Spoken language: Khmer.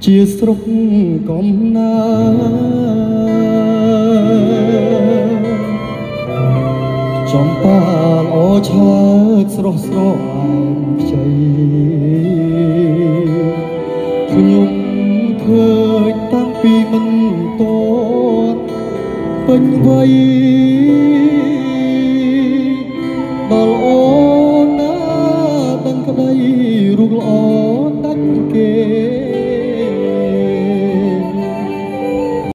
ជាស្រុកកំណើចំប៉ាល្អឆើតស្រស់ស្រស់អែមខ្ចីខ្ញុំឃើញតាំងពីមិនតន់ពេញវ័យ